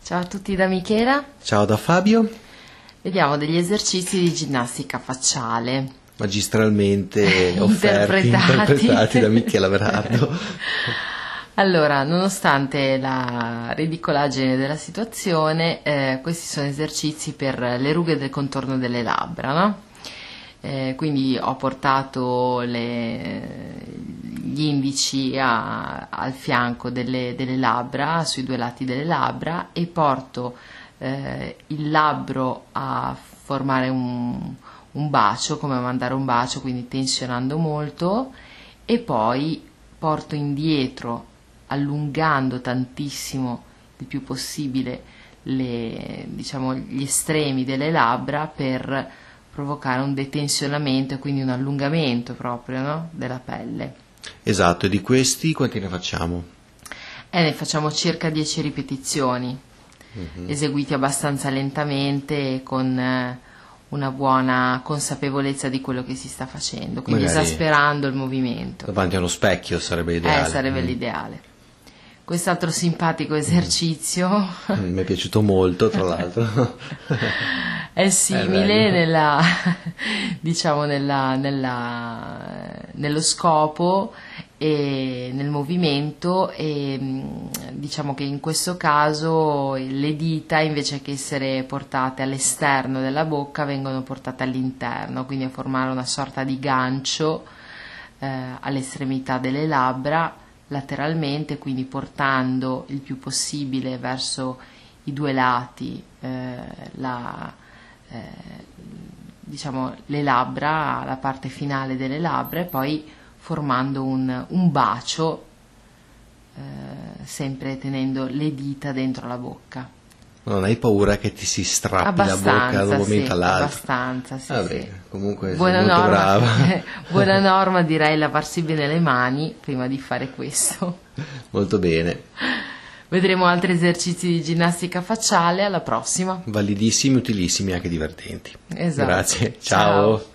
Ciao a tutti da Michela. Ciao da Fabio. Vediamo degli esercizi di ginnastica facciale. Magistralmente interpretati da Michela Berardo. Allora, nonostante la ridicolaggine della situazione, questi sono esercizi per le rughe del contorno delle labbra, no? Quindi ho portato gli indici al fianco delle labbra, sui due lati delle labbra, e porto il labbro a formare un bacio, come a mandare un bacio, quindi tensionando molto, e poi porto indietro, allungando tantissimo il più possibile gli estremi delle labbra per provocare un detensionamento e quindi un allungamento proprio, no? Della pelle. Esatto, e di questi quanti ne facciamo? Ne facciamo circa 10 ripetizioni, eseguiti abbastanza lentamente e con una buona consapevolezza di quello che si sta facendo, quindi magari esasperando il movimento. Davanti a uno specchio sarebbe l'ideale. Sarebbe l'ideale. Quest'altro simpatico esercizio mi è piaciuto molto, tra l'altro. è simile nello scopo e nel movimento, e diciamo che in questo caso le dita, invece che essere portate all'esterno della bocca, vengono portate all'interno, quindi a formare una sorta di gancio all'estremità delle labbra, lateralmente, quindi portando il più possibile verso i due lati le labbra, la parte finale delle labbra, e poi formando un bacio, sempre tenendo le dita dentro la bocca. Non hai paura che ti si strappi la bocca da un momento all'altro? Abbastanza, sì. Vabbè, sì. comunque Buona sei molto norma, brava. buona norma, direi, lavarsi bene le mani prima di fare questo. Molto bene. Vedremo altri esercizi di ginnastica facciale alla prossima. Validissimi, utilissimi e anche divertenti. Esatto. Grazie, ciao.